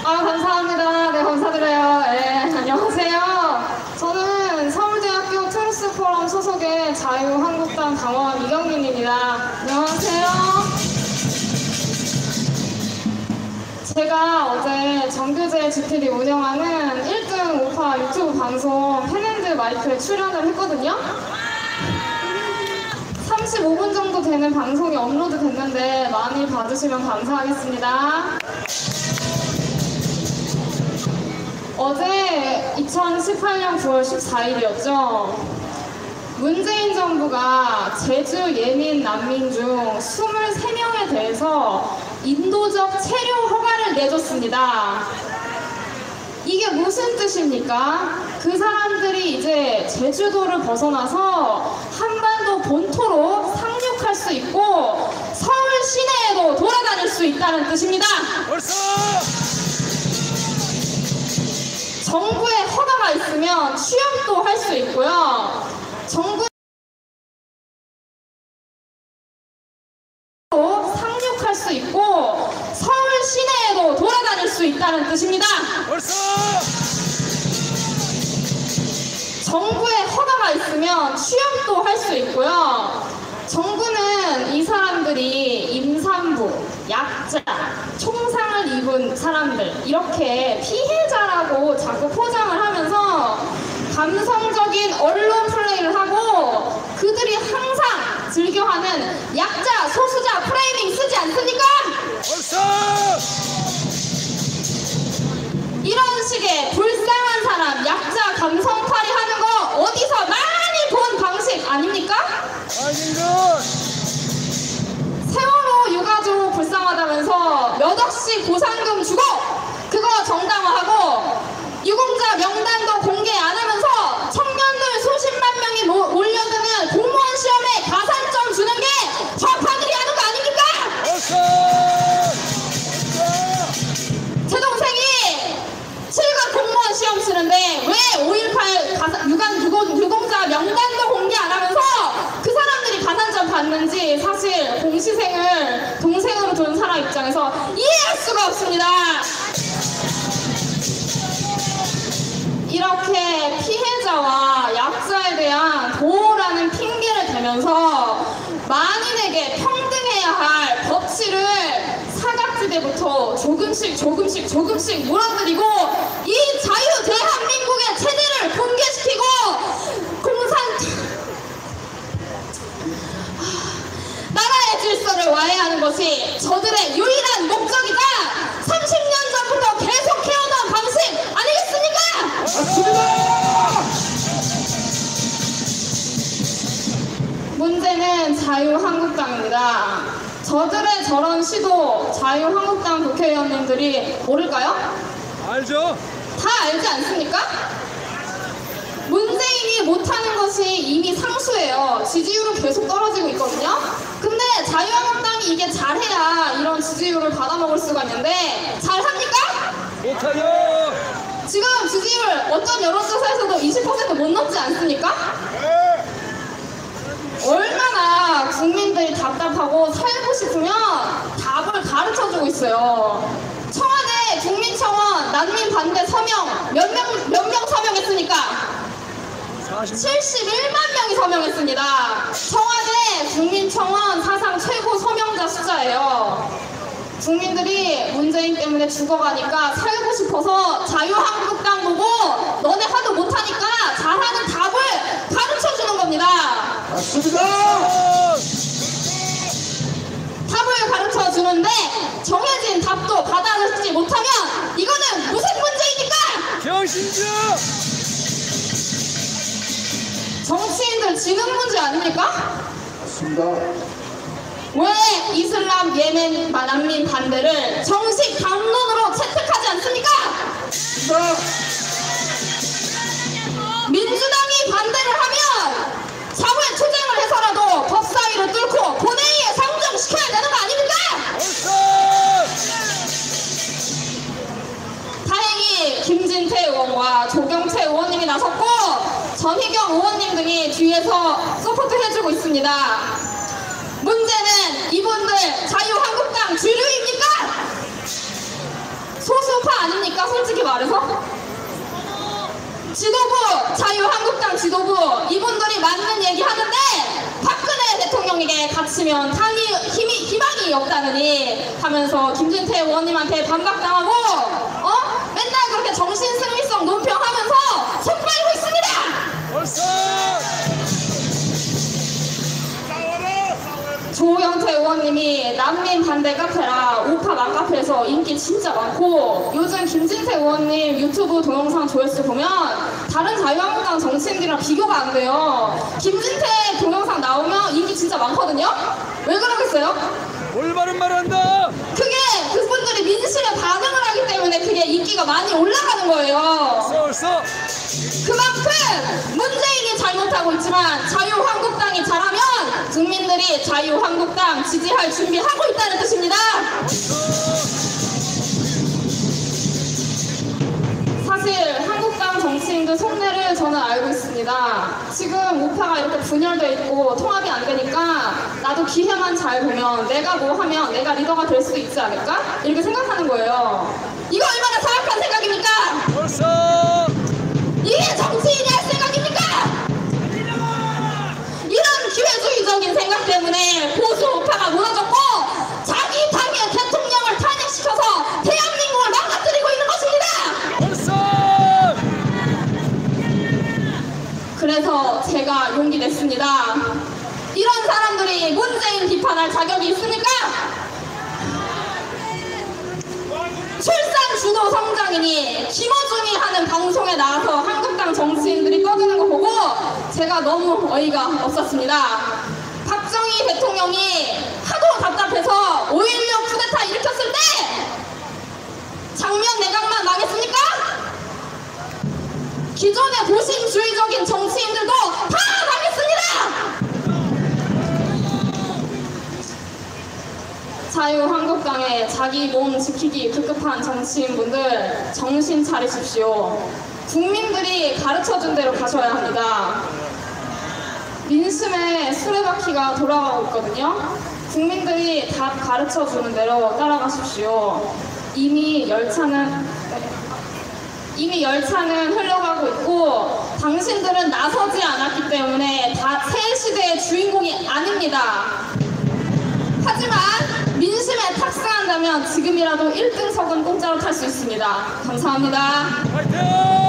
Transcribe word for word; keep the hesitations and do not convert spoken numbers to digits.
아, 감사합니다. 네, 감사드려요. 네, 안녕하세요. 저는 서울대학교 트루스 포럼 소속의 자유한국당 당원 이경민입니다. 안녕하세요. 제가 어제 정규제 지피디 운영하는 일 등 우파 유튜브 방송 팬앤드 마이크에 출연을 했거든요. 삼십오 분 정도 되는 방송이 업로드 됐는데 많이 봐주시면 감사하겠습니다. 어제 이천십팔 년 구월 십사일이었죠. 문재인 정부가 제주 예민 난민 중 이십삼 명에 대해서 인도적 체류 허가를 내줬습니다. 이게 무슨 뜻입니까? 그 사람들이 이제 제주도를 벗어나서 한반도 본토로 상륙할 수 있고 서울 시내에도 돌아다닐 수 있다는 뜻입니다. 벌써! 정부의 허가가 있으면 취업도 할 수 있고요. 정부 상륙할 수 있고 서울 시내에도 돌아다닐 수 있다는 뜻입니다. 벌써! 정부의 허가가 있으면 취업도 할 수 있고요. 정부는 이 사람들이 임산부, 약자, 총상을 입은 사람들 이렇게 피해자라고 자꾸 포장을 하면서 감성적인 언론 플레이를 하고 그들이 항상 즐겨하는 약자, 소수자 프레이밍 쓰지 않습니까? 벌써! 이런 식의 불쌍한 사람, 약자 감성팔이 하는 거 어디서 많이 본 방식 아닙니까? 아닌가? 세월호 유가족 불쌍하다면서 몇 억씩 보상금 주고 그거 정당화하고 유공자 명단도 공개 안 하면서 청년들 수십만 명이 모, 몰려드는 공무원 시험에 가산점 주는 게 좌파들이 하는 거 아닙니까? 제 동생이 칠급 공무원 시험 치는데 왜 오일팔 가산, 유관, 유공, 유공자 명단도 공개 안 하면서 그 사람들이 가산점 받는지 사실 공시생을 동생으로 둔 사람 입장에서 이해할 수가 없습니다. 이렇게 피해자와 약자에 대한 보호라는 핑계를 대면서 만인에게 평등해야 할 법치를 사각지대부터 조금씩 조금씩 조금씩 몰아들이고 이 자유 대한민국의 체제를 붕괴시키고 공산 나라의 질서를 와해하는 것이 저들의 유일한 목적이다. 삼십 년 전부터 계속해오던 방식 아니겠습니까? 맞습니다. 문제는 자유한국당입니다. 저들의 저런 시도 자유한국당 국회의원님들이 모를까요? 알죠. 다 알지 않습니까? 문재인이 못하는 것이 이미 상수예요. 지지율은 계속 떨어지고 있거든요. 근데 자유한국당이 이게 잘해야 이런 지지율을 받아먹을 수가 있는데 잘합니까? 못하죠. 지금 지지율 어떤 여론조사에서도 이십 퍼센트 못 넘지 않습니까? 네. 얼마나 국민들이 답답하고 살고 싶으면 답을 가르쳐주고 있어요. 청와대 국민청원 난민 반대 서명 몇 명, 몇 명 서명했습니까? 칠십일만 명이 서명했습니다. 청와대 국민청원 사상 최고 서명자 숫자예요. 국민들이 문재인 때문에 죽어가니까 살고 싶어서 자유한국당 보고 너네 하도 못하니까 잘하는 답을 가르쳐주는 겁니다. 맞습니다. 답을 가르쳐주는데 정해진 답도 받아들이지 못하면 이거는 무슨 문제입니까? 병신주! 정치인들 지능 문제 아닙니까? 맞습니다. 왜 이슬람 예멘 난민 반대를 정식 당론으로 채택하지 않습니까? 맞습니다. 민주당이 반대를 하면 사회 투쟁을 해서라도 법사위를 뚫고 본회의에 상정시켜야 되는 거 아닙니까? 다행히 김진태 의원과 조경태 의원님이 나섰고 전희경 의원님 등이 뒤에서 서포트해주고 있습니다. 문제는 이분들 자유한국당 주류입니까? 소수파 아닙니까? 솔직히 말해서? 지도부, 자유한국당 지도부 이분들이 맞는 얘기 하는데 박근혜 대통령에게 갇히면 당이 힘이, 희망이 없다느니 하면서 김진태 의원님한테 반박당하고 어? 맨날 그렇게 정신승리성 논평하면서 손 빨고 있습니다. 벌써 조영태 의원님이 난민 반대 카페라 우파 맘카페에서 인기 진짜 많고 요즘 김진태 의원님 유튜브 동영상 조회수 보면 다른 자유한국당 정치인들이랑 비교가 안 돼요. 김진태 동영상 나오면 인기 진짜 많거든요? 왜 그러겠어요? 올바른 말 한다. 그게 그분들이 민심에 반응을 하기 때문에 그게 인기가 많이 올라가는 거예요. 벌써 그만큼 문재인이 잘못하고 있지만 자유한국당이 잘하면 국민들이 자유한국당 지지할 준비하고 있다는 뜻입니다. 사실 한국당 정치인들 속내를 저는 알고 있습니다. 지금 우파가 이렇게 분열돼 있고 통합이 안 되니까 나도 기회만 잘 보면 내가 뭐 하면 내가 리더가 될 수도 있지 않을까? 이렇게 생각하는 거예요. 이거 얼마나 사악한 생각입니까? 벌써 이게 정치인이 할 생각입니까? 이런 기회주의적인 생각 때문에 보수 우파가 무너졌고 자기 당의 대통령을 탄핵시켜서 대한민국을 망가뜨리고 있는 것입니다. 벌써 그래서 제가 용기 냈습니다. 이런 사람들이 문재인 비판할 자격이 있습니까? 출산 주도 성장이니 김어준이 하는 방송에 나와서 한국당 정치인들이 떠드는 거 보고 제가 너무 어이가 없었습니다. 박정희 대통령이 하도 답답해서 오일육 쿠데타 일으켰을 때 장면 내각만 망했습니까? 기존의 보신주의적인 정치인들도 다 망했습니다! 자유한국당에 자기 몸 지키기 급급한 정치인분들 정신 차리십시오. 국민들이 가르쳐준 대로 가셔야 합니다. 민심의 수레바퀴가 돌아가고 있거든요. 국민들이 다 가르쳐주는 대로 따라가십시오. 이미 열차는 이미 열차는 흘러가고 있고 당신들은 나서지 않았기 때문에 다 새 시대의 주인공이 아닙니다. 하지만 민심에 탑승한다면 지금이라도 일 등석은 공짜로 탈 수 있습니다. 감사합니다. 화이팅!